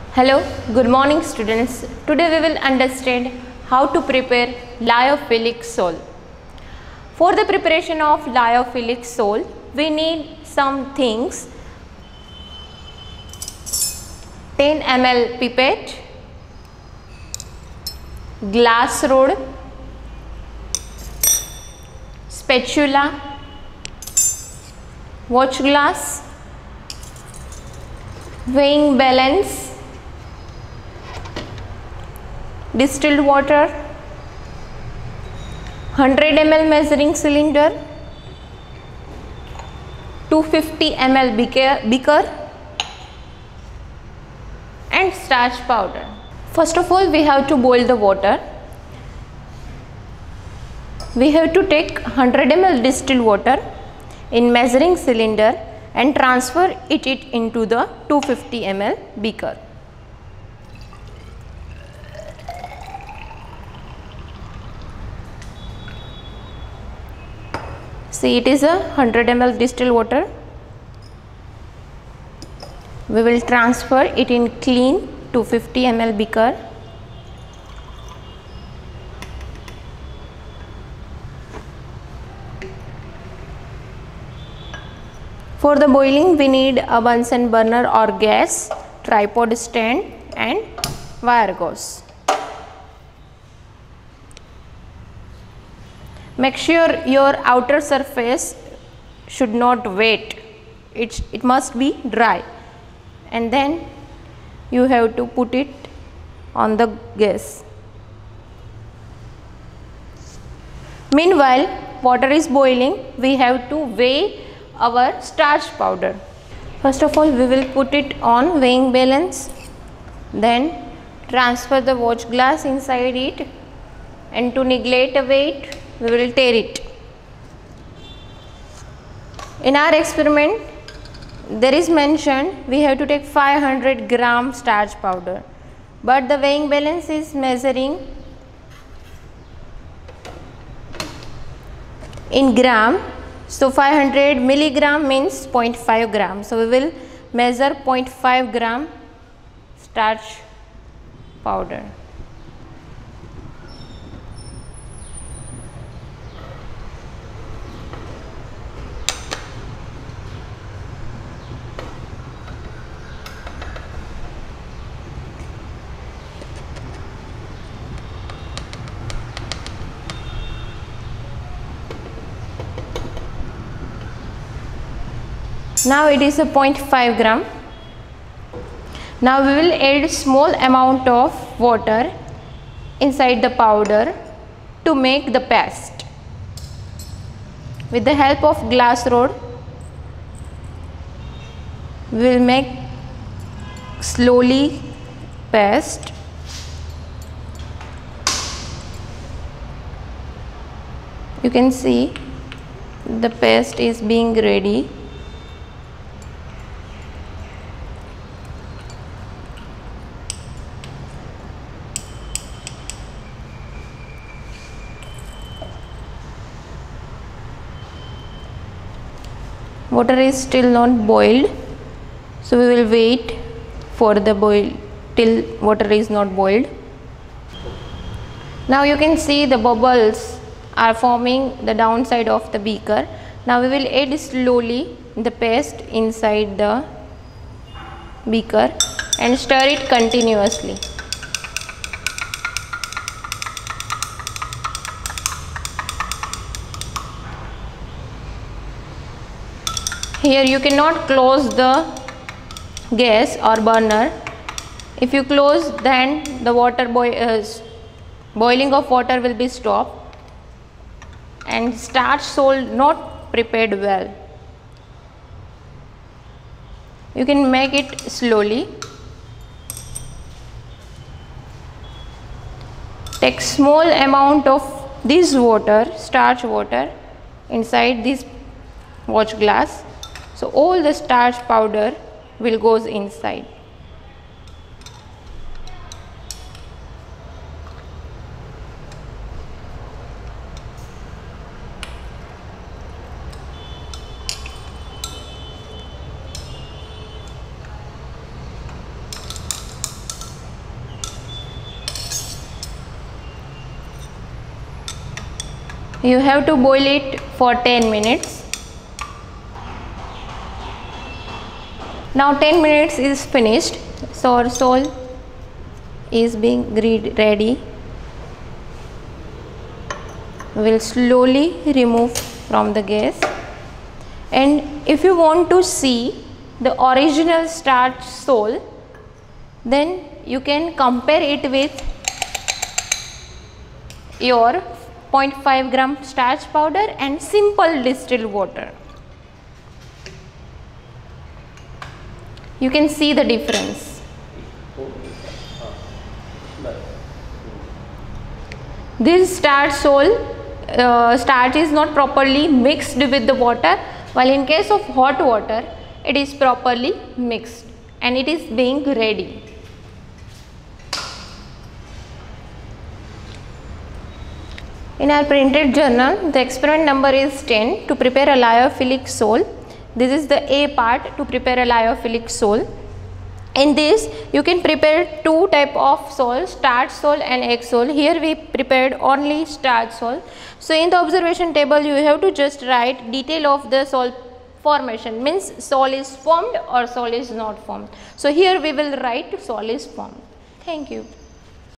Hello, good morning students. Today we will understand how to prepare lyophilic sole. For the preparation of lyophilic sole, we need some things: 10 ml pipette, glass rod, spatula, watch glass, weighing balance, distilled water, 100 ml measuring cylinder, 250 ml beaker and starch powder. First of all, we have to boil the water. We have to take 100 ml distilled water in measuring cylinder and transfer it into the 250 ml beaker. See, it is a 100 ml distilled water. We will transfer it in clean 250 ml beaker. For the boiling, we need a Bunsen burner or gas, tripod stand and wire gauze. Make sure your outer surface should not wet. It must be dry, and then you have to put it on the gas. Meanwhile, water is boiling. We have to weigh our starch powder. First of all, we will put it on weighing balance, then transfer the watch glass inside it, and to neglect a weight, we will tear it. In our experiment, there is mentioned we have to take 500 gram starch powder, but the weighing balance is measuring in gram. So 500 milligram means 0.5 gram. So we will measure 0.5 gram starch powder. Now it is a 0.5 gram. Now we will add small amount of water inside the powder to make the paste. With the help of glass rod, we will make slowly paste. You can see the paste is being ready. Water is still not boiled, so we will wait for the boil till water is not boiled. Now you can see the bubbles are forming the downside of the beaker. Now we will add slowly the paste inside the beaker and stir it continuously. Here you cannot close the gas or burner. If you close, then the boiling of water will be stopped and starch sole not prepared well. You can make it slowly. Take small amount of this water, starch water, inside this watch glass. So all the starch powder will goes inside. You have to boil it for 10 minutes. Now 10 minutes is finished. So our salt is being ready. We will slowly remove from the gas. And if you want to see the original starch sole, then you can compare it with your 0.5 gram starch powder and simple distilled water. You can see the difference. This starch starch is not properly mixed with the water, while in case of hot water it is properly mixed and it is being ready. In our printed journal, the experiment number is 10 to prepare a lyophilic sole. This is the A part, to prepare a lyophilic sole. In this you can prepare two type of sole, starch sole and egg sole. Here we prepared only starch sole. So in the observation table you have to just write detail of the sole formation, means sole is formed or sole is not formed. So here we will write sole is formed. Thank you.